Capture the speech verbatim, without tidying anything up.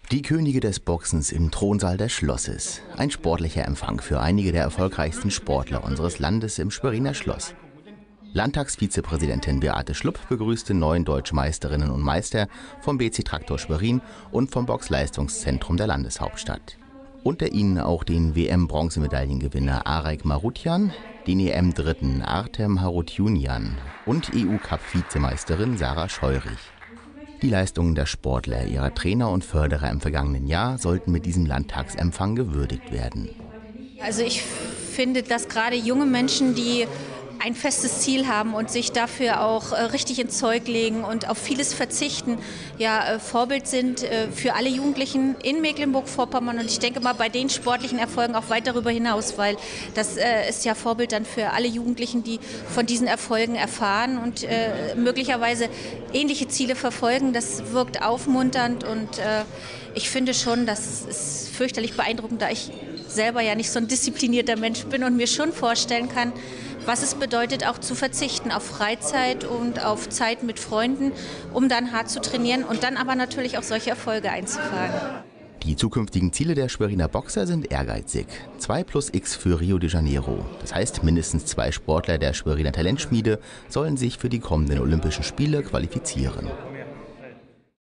Die Könige des Boxens im Thronsaal des Schlosses. Ein sportlicher Empfang für einige der erfolgreichsten Sportler unseres Landes im Schweriner Schloss. Landtagsvizepräsidentin Beate Schlupp begrüßte neun deutsche Meisterinnen und Meister vom B C Traktor Schwerin und vom Boxleistungszentrum der Landeshauptstadt. Unter ihnen auch den W M-Bronzemedaillengewinner Arek Marutjan, den E M-Dritten Artem Harutyunyan und E U-Cup-Vizemeisterin Sarah Scheurich. Die Leistungen der Sportler, ihrer Trainer und Förderer im vergangenen Jahr sollten mit diesem Landtagsempfang gewürdigt werden. Also ich finde, dass gerade junge Menschen, die ein festes Ziel haben und sich dafür auch äh, richtig ins Zeug legen und auf vieles verzichten, ja, äh, Vorbild sind äh, für alle Jugendlichen in Mecklenburg-Vorpommern und ich denke mal bei den sportlichen Erfolgen auch weit darüber hinaus, weil das äh, ist ja Vorbild dann für alle Jugendlichen, die von diesen Erfolgen erfahren und äh, möglicherweise ähnliche Ziele verfolgen. Das wirkt aufmunternd und äh, ich finde schon, das ist fürchterlich beeindruckend, da ich selber ja nicht so ein disziplinierter Mensch bin und mir schon vorstellen kann, was es bedeutet, auch zu verzichten auf Freizeit und auf Zeit mit Freunden, um dann hart zu trainieren und dann aber natürlich auch solche Erfolge einzufahren. Die zukünftigen Ziele der Schweriner Boxer sind ehrgeizig. zwei plus X für Rio de Janeiro. Das heißt, mindestens zwei Sportler der Schweriner Talentschmiede sollen sich für die kommenden Olympischen Spiele qualifizieren.